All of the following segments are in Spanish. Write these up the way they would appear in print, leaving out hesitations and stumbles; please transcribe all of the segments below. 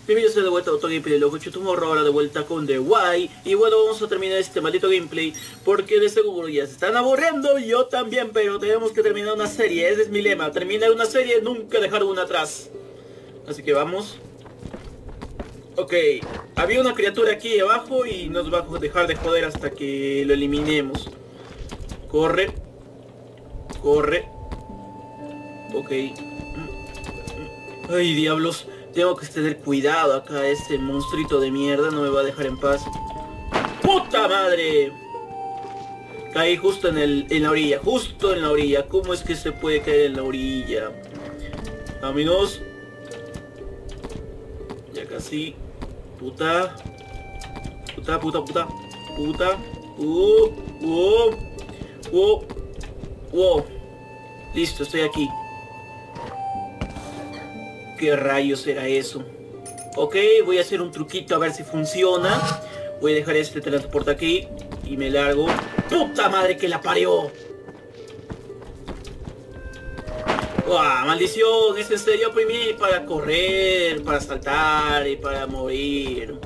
Bienvenidos de vuelta a otro gameplay de Loco Tomorrow, ahora de vuelta con The Why. Y bueno, vamos a terminar este maldito gameplay porque de seguro ya se están aburriendo, yo también, pero tenemos que terminar una serie, ese es mi lema, terminar una serie, nunca dejar una atrás. Así que vamos. Ok, había una criatura aquí abajo y nos va a dejar de joder hasta que lo eliminemos. Corre. Corre. Ok. Ay, diablos. Tengo que tener cuidado acá. Este monstruito de mierda no me va a dejar en paz. ¡Puta madre! Caí justo en la orilla. Justo en la orilla. ¿Cómo es que se puede caer en la orilla? Amigos. Ya casi. Puta. Puta, puta, puta. Puta. Wow. Listo, estoy aquí. ¿Qué rayos era eso? Ok, voy a hacer un truquito a ver si funciona. Voy a dejar este teletransporte aquí y me largo. ¡Puta madre que la parió! ¡Wow! ¡Maldición! ¿Es en serio? Oprimí para correr, para saltar y para morir.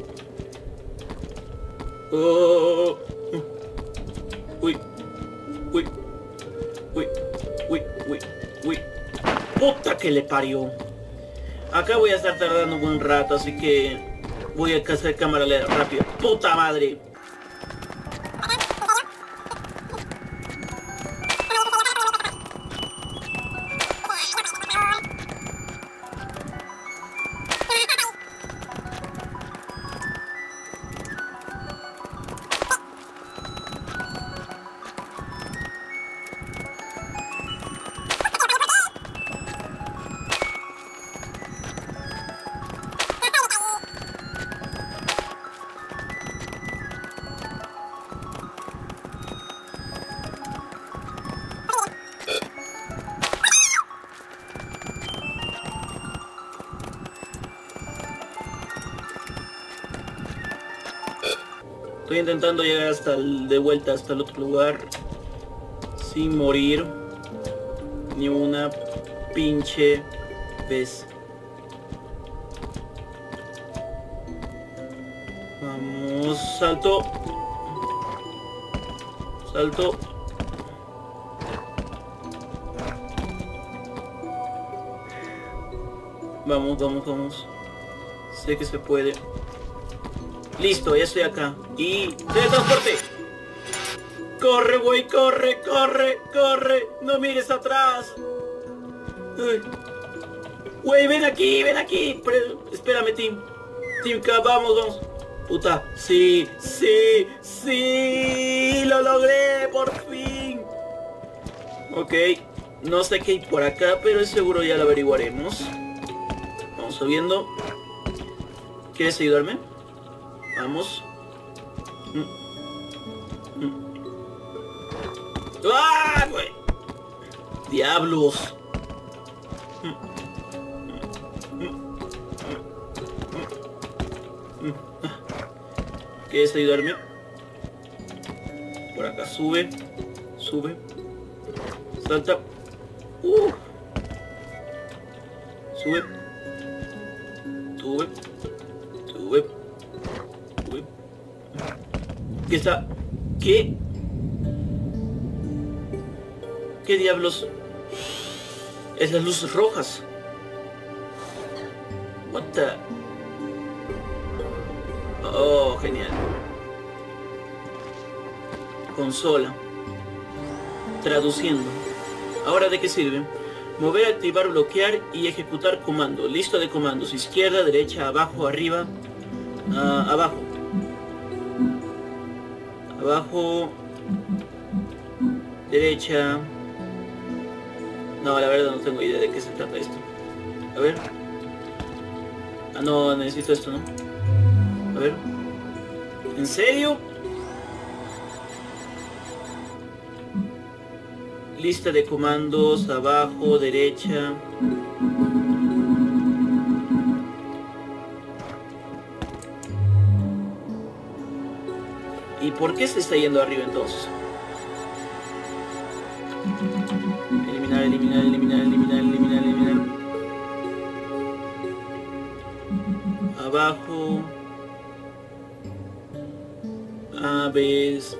Oh. Uy. Uy. Uy. Uy. Uy. Uy. ¡Puta que le parió! Acá voy a estar tardando un buen rato, así que voy a hacer cámara rápido. ¡Puta madre! Estoy intentando llegar de vuelta hasta el otro lugar sin morir ni una pinche vez. Vamos, salto. Salto. Vamos. Sé que se puede. Listo, ya estoy acá. Y... ¡teletransporte! ¡Corre, güey! ¡Corre! ¡No mires atrás! ¡Güey, ven aquí! Espérame, Tim. Vamos. Puta. Sí. ¡Lo logré! ¡Por fin! Ok. No sé qué hay por acá, pero seguro ya lo averiguaremos. Vamos subiendo. ¿Quieres ayudarme? Vamos. ¡Ah, güey! ¡Diablos! ¿Quieres ayudarme? Por acá, sube. Salta. Sube. ¿Qué está? ¿Qué? ¿Qué diablos? Es las luces rojas. What the? Oh, genial. Consola. Traduciendo. ¿Ahora de qué sirve? Mover, activar, bloquear y ejecutar comando. Lista de comandos. Izquierda, derecha, abajo, arriba. Abajo. Abajo. Derecha. No, la verdad no tengo idea de qué se trata esto. A ver. Ah, no, necesito esto, ¿no? A ver. ¿En serio? Lista de comandos, abajo, derecha. ¿Y por qué se está yendo arriba entonces? Eliminar. abajo. A vez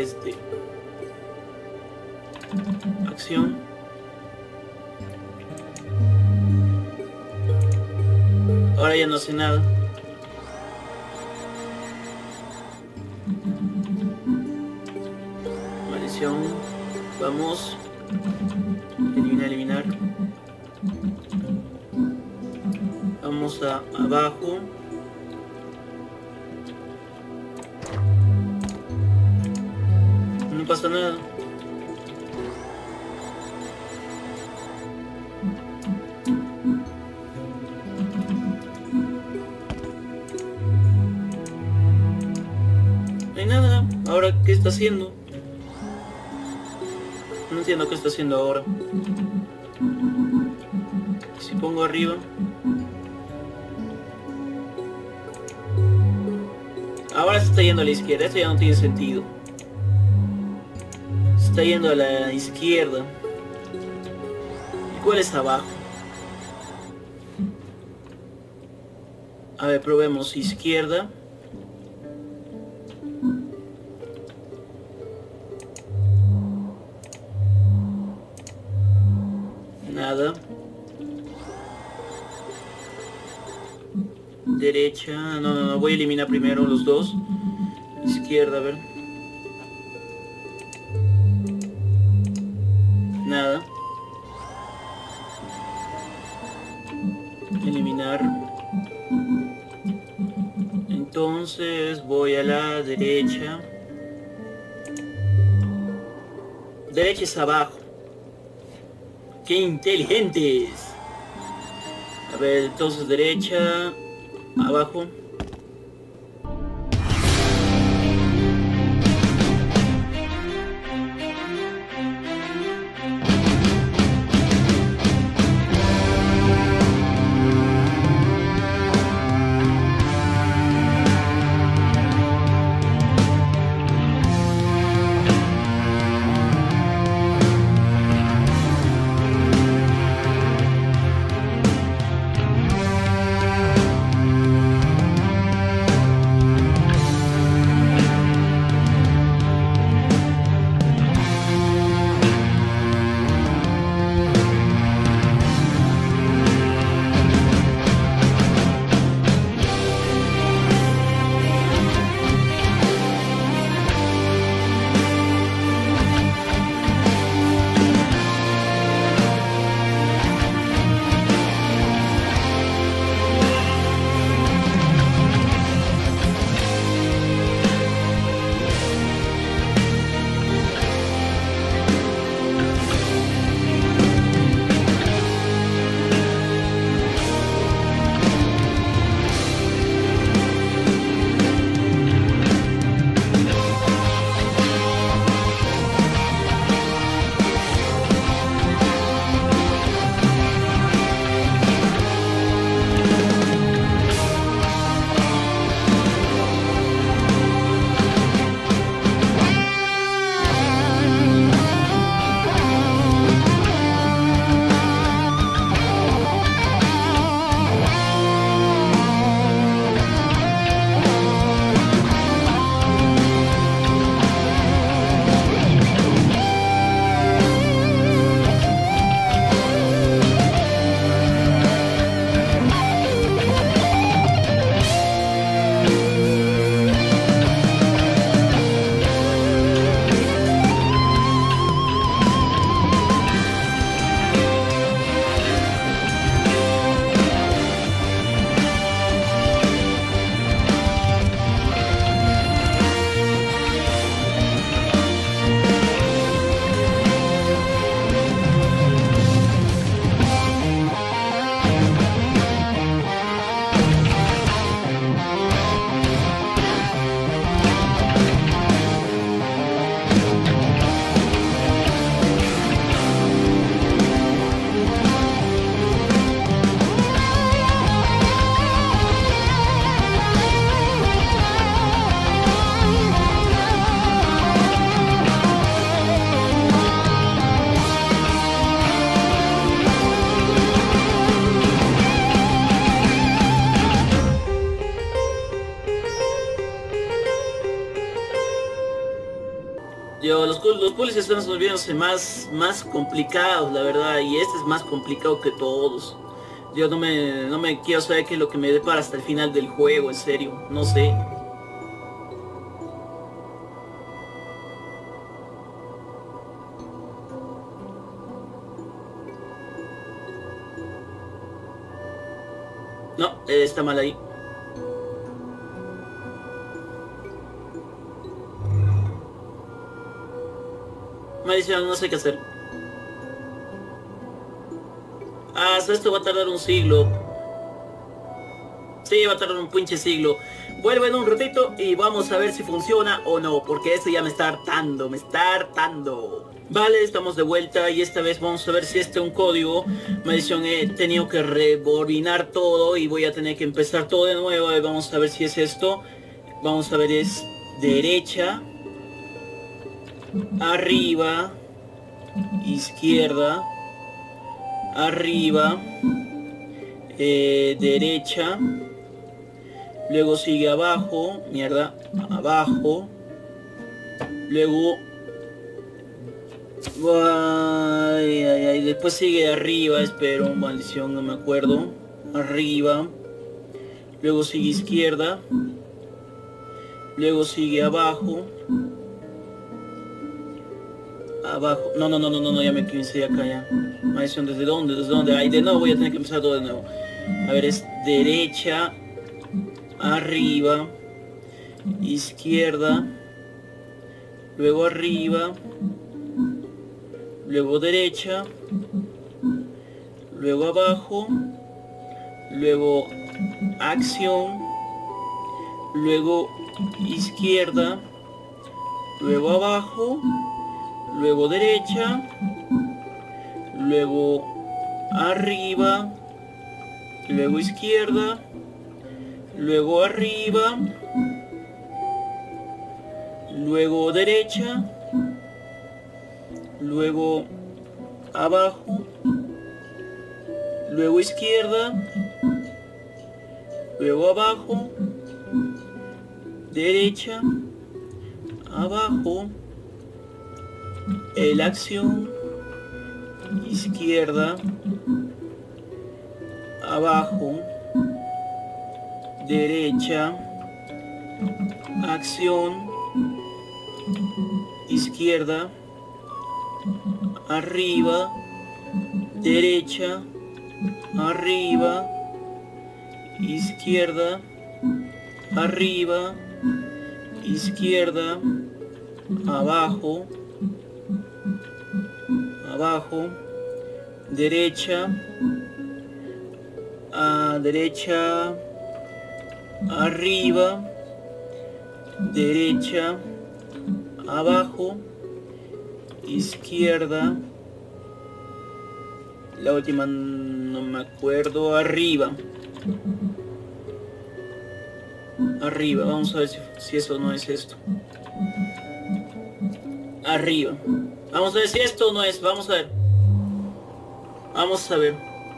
acción. Ahora ya no hace nada. Maldición. Vamos. Eliminar. Vamos a abajo. No pasa nada. No hay nada. Ahora, ¿qué está haciendo? No entiendo qué está haciendo ahora. Si pongo arriba. Ahora se está yendo a la izquierda. Esto ya no tiene sentido. Se está yendo a la izquierda. ¿Y cuál es abajo? A ver, probemos izquierda. Nada. Derecha. No. Voy a eliminar primero los dos. Izquierda, a ver. Nada. Eliminar. Entonces voy a la derecha. Derecha es abajo. ¡Qué inteligentes! A ver, entonces derecha, abajo. Los puzzles están volviéndose más complicados, la verdad, y este es más complicado que todos. Yo no me quiero saber qué es lo que me depara hasta el final del juego, en serio, no sé. No, está mal ahí. Maldición, no sé qué hacer. Hasta esto va a tardar un siglo. Sí, va a tardar un pinche siglo. Vuelvo en un ratito y vamos a ver si funciona o no, porque esto ya me está hartando, me está hartando. Vale, estamos de vuelta y esta vez vamos a ver si este es un código. Maldición, he tenido que rebobinar todo y voy a tener que empezar todo de nuevo. Vamos a ver si es esto. Vamos a ver, es derecha, arriba, izquierda, arriba, derecha, luego sigue abajo, mierda, abajo, luego después sigue arriba, espero, maldición, no me acuerdo, arriba, luego sigue izquierda, luego sigue abajo, no, ya me quedé acá ya. Maldición, ¿desde dónde? Ay, de nuevo voy a tener que empezar todo de nuevo. A ver, es derecha, arriba, izquierda, luego arriba, luego derecha, luego abajo, luego acción, luego izquierda, luego abajo, luego derecha, luego arriba, luego izquierda, luego arriba, luego derecha, luego abajo, luego izquierda, luego abajo, derecha, abajo, la acción, izquierda, abajo, derecha, acción, izquierda, arriba, derecha, arriba, izquierda, arriba, izquierda, abajo, abajo, derecha, derecha, arriba, derecha, abajo, izquierda, la última no me acuerdo, arriba, vamos a ver si eso no es esto, arriba, vamos a ver si esto no es, vamos a ver,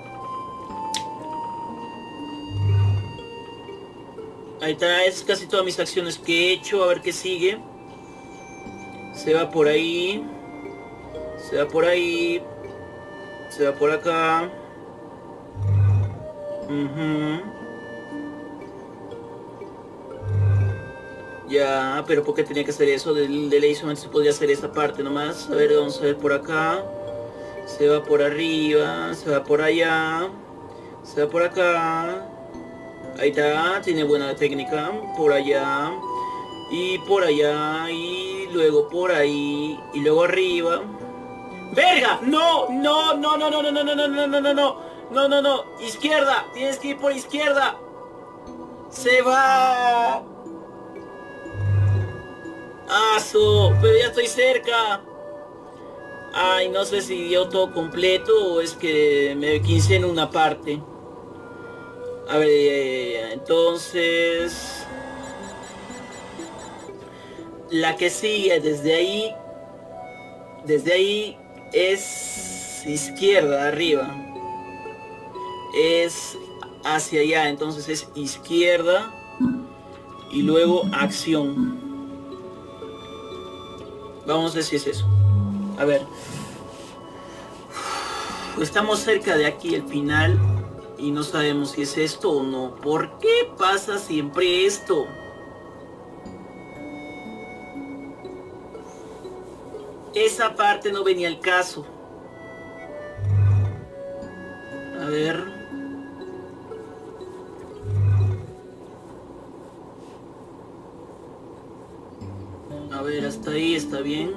ahí está, es casi todas mis acciones que he hecho, a ver qué sigue, se va por ahí, se va por ahí, se va por acá, ya, pero ¿por qué tenía que hacer eso? De ley solamente se podía hacer esa parte nomás. A ver, vamos a ver por acá. Se va por arriba, se va por allá, se va por acá. Ahí está, tiene buena técnica. Por allá y por allá y luego por ahí y luego arriba. ¡Verga! ¡No! ¡No! ¡No! ¡No! ¡No! ¡No! ¡No! ¡No! ¡No! ¡No! ¡No! ¡No! ¡No! ¡No! ¡No! ¡No! ¡Izquierda! Tienes que ir por izquierda. ¡Se va! ¡Aso! Pero ya estoy cerca. Ay, no sé si dio todo completo o es que me quince en una parte. A ver, entonces... La que sigue desde ahí es izquierda, arriba. Es hacia allá, entonces es izquierda y luego acción. Vamos a ver si es eso. A ver. Estamos cerca de aquí, el final. Y no sabemos si es esto o no. ¿Por qué pasa siempre esto? Esa parte no venía al caso. A ver. A ver, hasta ahí está bien.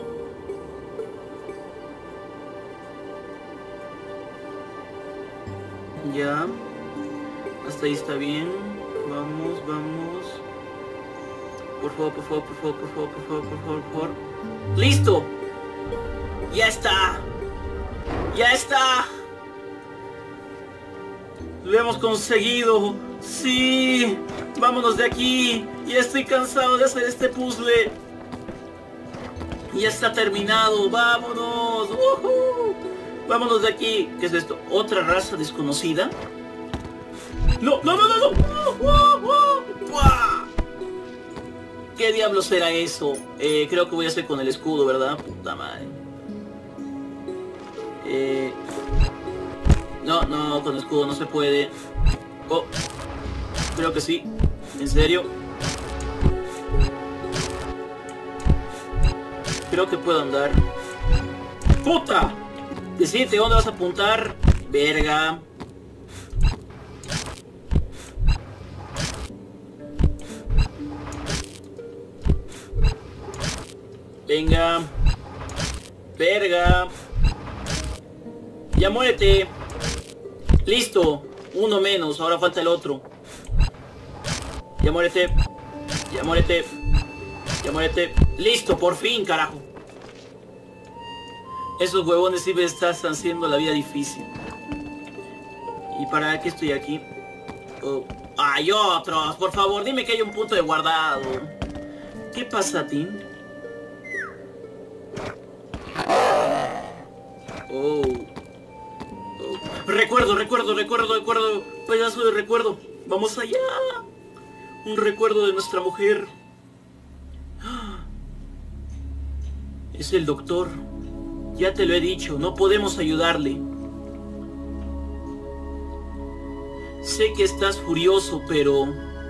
Ya. Hasta ahí está bien. Vamos, vamos. Por favor, por favor, por favor, por favor, por favor, por favor, por favor. ¡Listo! ¡Ya está! ¡Ya está! ¡Lo hemos conseguido! ¡Sí! ¡Vámonos de aquí! Ya estoy cansado de hacer este puzzle. Ya está terminado. ¡Vámonos! ¡Vámonos de aquí! ¿Qué es esto? ¿Otra raza desconocida? ¡No! ¡No, no, no, no! ¡Buah! ¿Qué diablos será eso? Creo que voy a hacer con el escudo, ¿verdad? Puta madre. No, no, con el escudo no se puede. Oh, creo que sí. ¿En serio? Creo que puedo andar. ¡Puta! Decídete dónde vas a apuntar. Verga. Venga. Verga. Ya muérete. Listo. Uno menos. Ahora falta el otro. Ya muérete. Ya muérete. Ya muérete. Listo, por fin, carajo. Esos huevones sí me están haciendo la vida difícil. ¿Y para qué estoy aquí? Oh. ¡Hay otros! Por favor, dime que hay un punto de guardado. ¿Qué pasa, Tim? Oh. Recuerdo. Pedazo de recuerdo. Vamos allá. Un recuerdo de nuestra mujer. Es el doctor. Ya te lo he dicho, no podemos ayudarle. Sé que estás furioso, pero...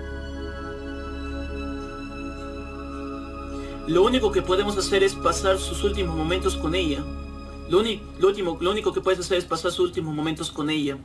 lo único que podemos hacer es pasar sus últimos momentos con ella. Lo único que puedes hacer es pasar sus últimos momentos con ella.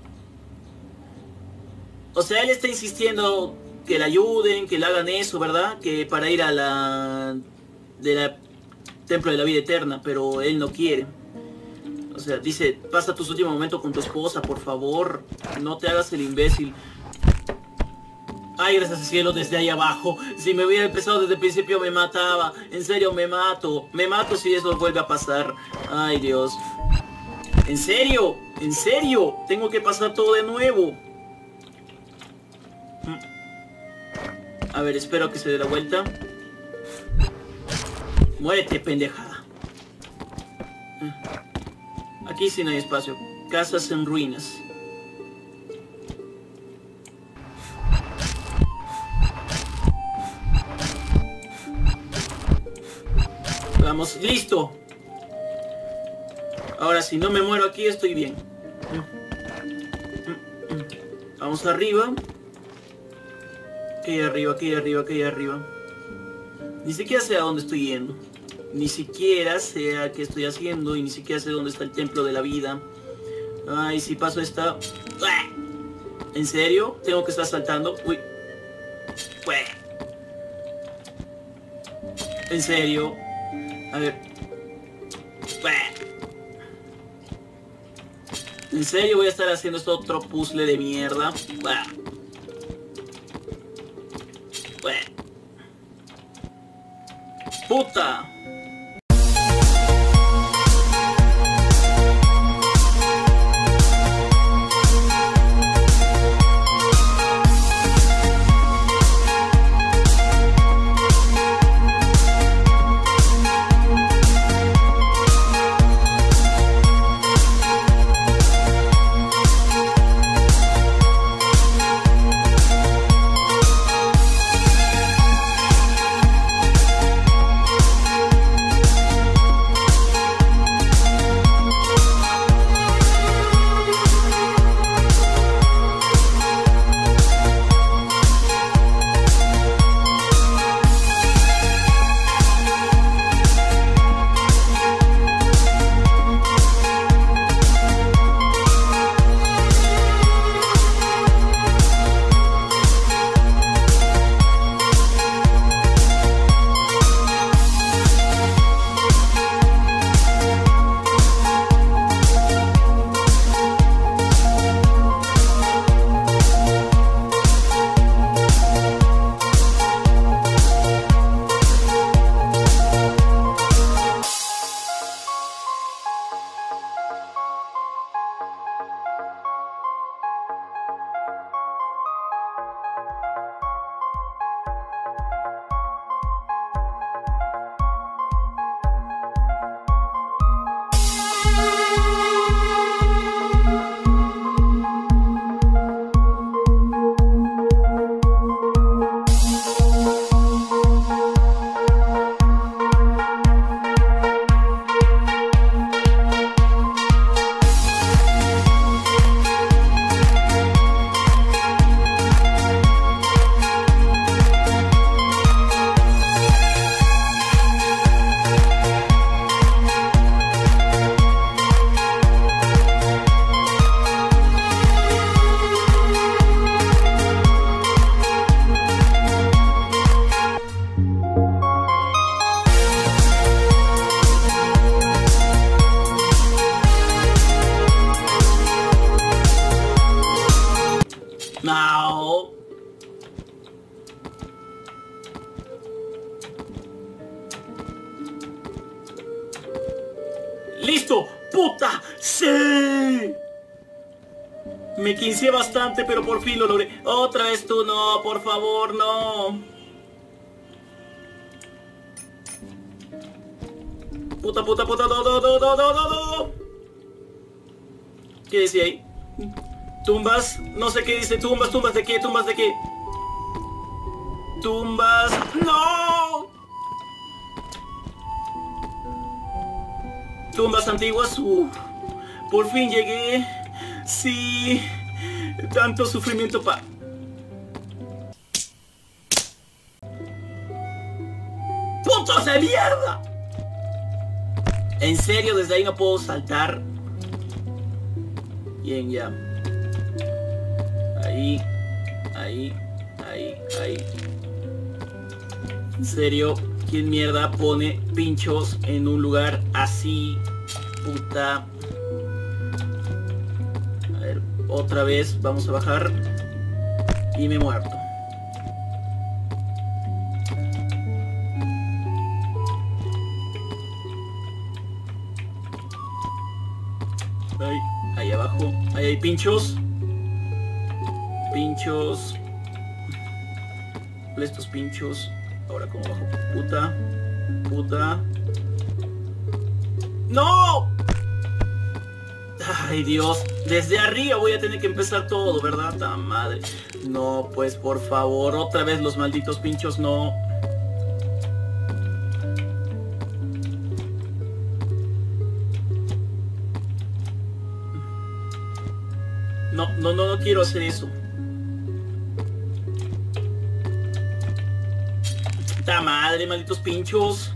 O sea, él está insistiendo que la ayuden, que le hagan eso, ¿verdad? Que para ir a la templo de la vida eterna, pero él no quiere. O sea, dice, pasa tus últimos momentos con tu esposa, por favor. No te hagas el imbécil. Ay, gracias al cielo, desde ahí abajo. Si me hubiera empezado desde el principio me mataba. En serio, me mato. Me mato si eso vuelve a pasar. Ay, Dios. ¿En serio? ¿En serio? Tengo que pasar todo de nuevo. A ver, espero que se dé la vuelta. Muérete, pendejada. Aquí sí no hay espacio. Casas en ruinas. Vamos, listo. Ahora si no me muero aquí estoy bien. Vamos arriba. Aquí arriba, aquí arriba, aquí arriba. Ni siquiera sé a dónde estoy yendo. Ni siquiera sé a qué estoy haciendo. Y ni siquiera sé dónde está el templo de la vida. Ay, si paso esta... ¿En serio? Tengo que estar saltando. Uy. ¿En serio? A ver. ¿En serio voy a estar haciendo esto otro puzzle de mierda? ¡Puta! listo. ¡Puta! ¡Sí! Me quinceé bastante, pero por fin lo logré. Otra vez tú, no, por favor, no. Puta, puta, puta, no, no, no, no, no, no, no. ¿Qué decía ahí? Tumbas, no sé qué dice, tumbas, tumbas de qué, tumbas de qué. Tumbas, no. Tumbas antiguas, por fin llegué. Sí, tanto sufrimiento ¡putos de mierda! En serio, desde ahí no puedo saltar. Bien, ya. Ahí, ahí, ahí, ahí. En serio, ¿quién mierda pone pinchos en un lugar así? Puta. A ver, otra vez, vamos a bajar. Y me he muerto. Ahí abajo, ahí hay pinchos. Pinchos. Estos pinchos. Ahora como bajo. Puta. Puta. ¡No! Ay, Dios. Desde arriba voy a tener que empezar todo, ¿verdad? ¡Ta madre! No, pues por favor. Otra vez los malditos pinchos, no. No quiero hacer eso. ¡Ta madre, malditos pinchos!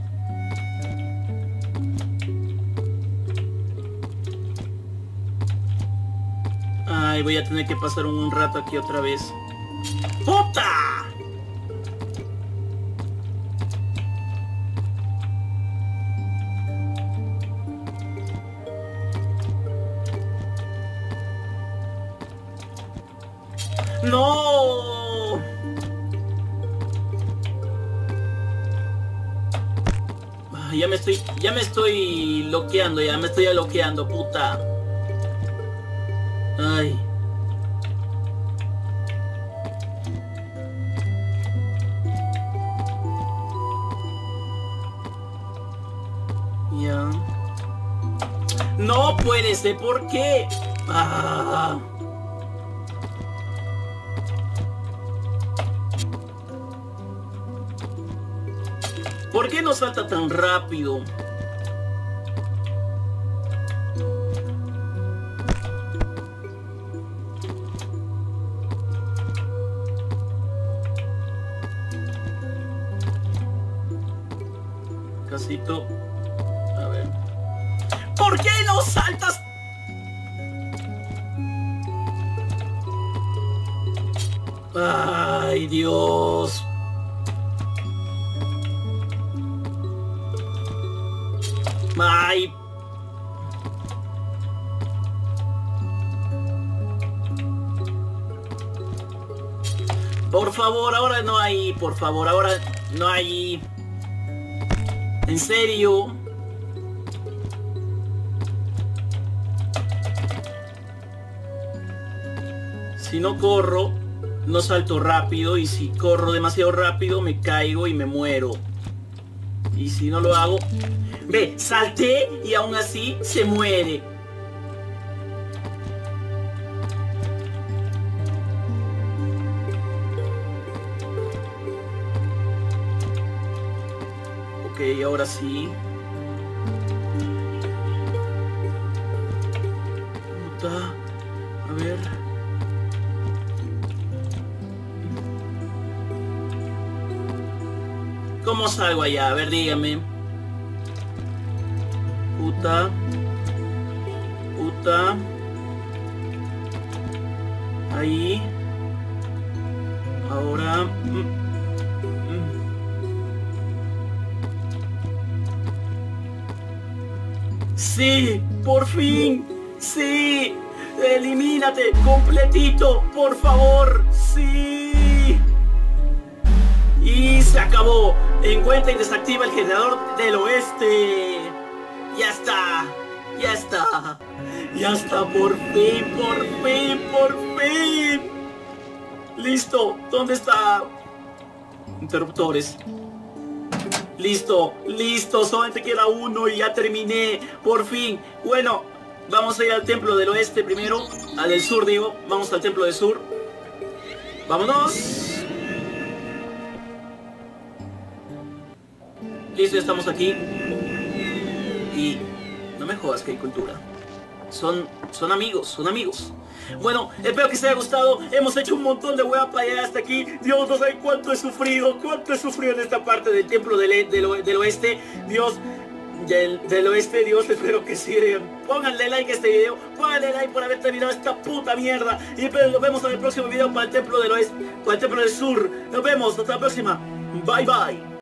Ay, voy a tener que pasar un rato aquí otra vez. ¡Puta! ¡No! Ya me estoy bloqueando, ya me estoy bloqueando, puta. Ay. Ya. No puede ser, ¿por qué? Ah. ¿Por qué no salta tan rápido? Casito. A ver. ¿Por qué no saltas? Ay, Dios. Ay. Por favor, ahora no hay. Por favor, ahora no hay. ¿En serio? Si no corro, no salto rápido. Y si corro demasiado rápido, me caigo y me muero. Y si no lo hago... Ve, salté y aún así se muere. Ok, ahora sí. Puta. A ver. ¿Cómo salgo allá? A ver, dígame. Puta. Puta. Ahí. Ahora. Sí, por fin. Sí. Elimínate completito, por favor. Sí. Y se acabó. Encuentra y desactiva el generador del oeste. Ya está. Ya está. Ya está, por fin, por fin, por fin. Listo. ¿Dónde está? Interruptores. Listo, listo. Solamente queda uno y ya terminé. Por fin. Bueno, vamos a ir al templo del oeste primero. Al del sur, digo. Vamos al templo del sur. Vámonos. Listo, ya estamos aquí. Y no me jodas que hay cultura. Son amigos, son amigos. Bueno, espero que les haya gustado. Hemos hecho un montón de hueá para llegar hasta aquí. Dios, no saben cuánto he sufrido en esta parte del templo del oeste. Dios, del oeste, Dios, espero que sigan. Pónganle like a este video, pónganle like por haber terminado esta puta mierda. Y nos vemos en el próximo video para el templo del oeste, para el templo del sur. Nos vemos, hasta la próxima. Bye bye.